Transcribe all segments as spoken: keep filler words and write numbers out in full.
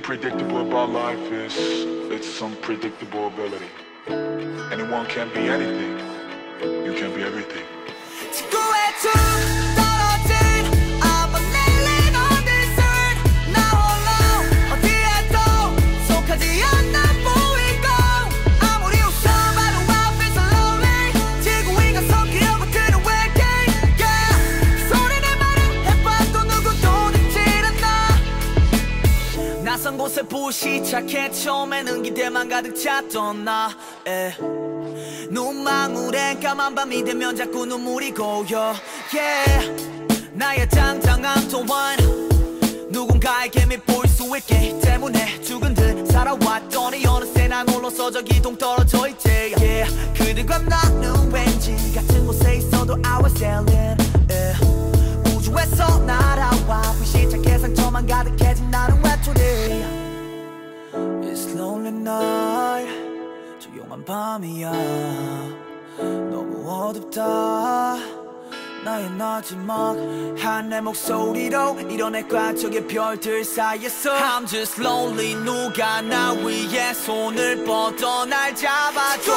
predictable about life is its unpredictable ability. Anyone can be anything. You can be everything. 지구에 쭉 떨어진 아무 내린 어디서 나 홀로 어디에도 속하지 않나 보이고 아무리 웃어봐도 I feel so lonely 지구 위가 섞여 붙는 외계 yeah. 소리를 말해봐도 누구도 듣질 않나 낯선 곳에 부시작해 처음에는 기대만 가득 찼던 나 에. 눈망울엔 까만 밤이 되면 자꾸 눈물이 고여 yeah. 나의 장장한 또한 누군가에게 밑보일 수 있기 때문에 죽은 듯 살아왔더니 어느새 난 홀로서 저기 동떨어져 있지 yeah. 그들과 나는 왠지 같은 곳에 있어도 I was sailing yeah. 우주에서 날아와 불시착해 상처만 가득해진 나는 외톨이 It's lonely night 조용한 밤이야 너무 어둡다 나의 마지막 한 내 목소리로 이뤄낼까 저기 별들 사이에서 I'm just lonely 누가 나 위에 손을 뻗어 날 잡아줘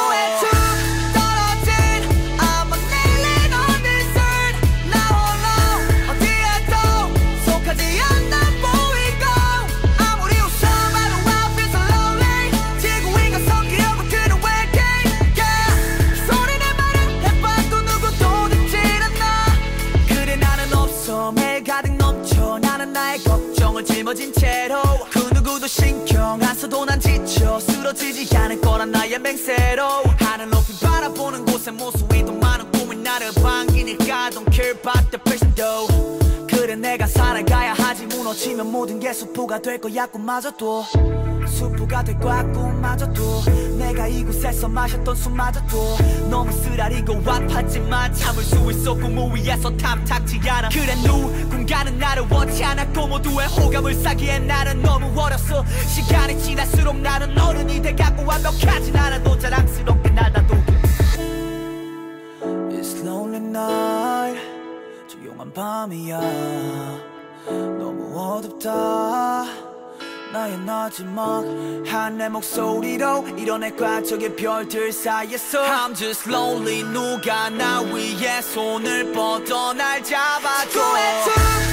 떨어진 아무 내린 어디서 나 홀로 어디에도 속하지 않나 보이고 아무리 웃어봐도 I feel so lonely 지구 위가 섞여 붙는 외계 yeah. 소리를 말해봐도 누구도 듣질 않나 그래 나는 없어 매일 가득 넘쳐 나는 나의 걱정을 짊어진 채로 그 누구도 신경 안 써도 난 지쳐 쓰러지지 않을 거란 나의 맹세로 하늘 높이 바라보는 곳에 모습이 더 많은 꿈이 나를 반기니까 Don't care about the person though 그래 내가 살아가야 하지 무너지면 모든 게 수포가 될 거야 꿈마저도 수포가 될 거야 꿈마저도 내가 이곳에서 마셨던 술마저도 너무 쓰라리고 아팠지만 참을 수 있어 꿈 위에서 탐탁지 않아 그래 누군가는 나를 원치 않았고 모두의 호감을 사기엔 나는 너무 어렸어 시간이 지날수록 나는 어른이 돼가고 완벽하진 않아도 자랑스럽게 날 놔두게 It's lonely night 조용한 밤이야 너무 어둡다 나의 마지막 한 내 목소리로 이뤄낼 거야 저기 별들 사이에서 I'm just lonely 누가 나 위에 손을 뻗어 날 잡아줘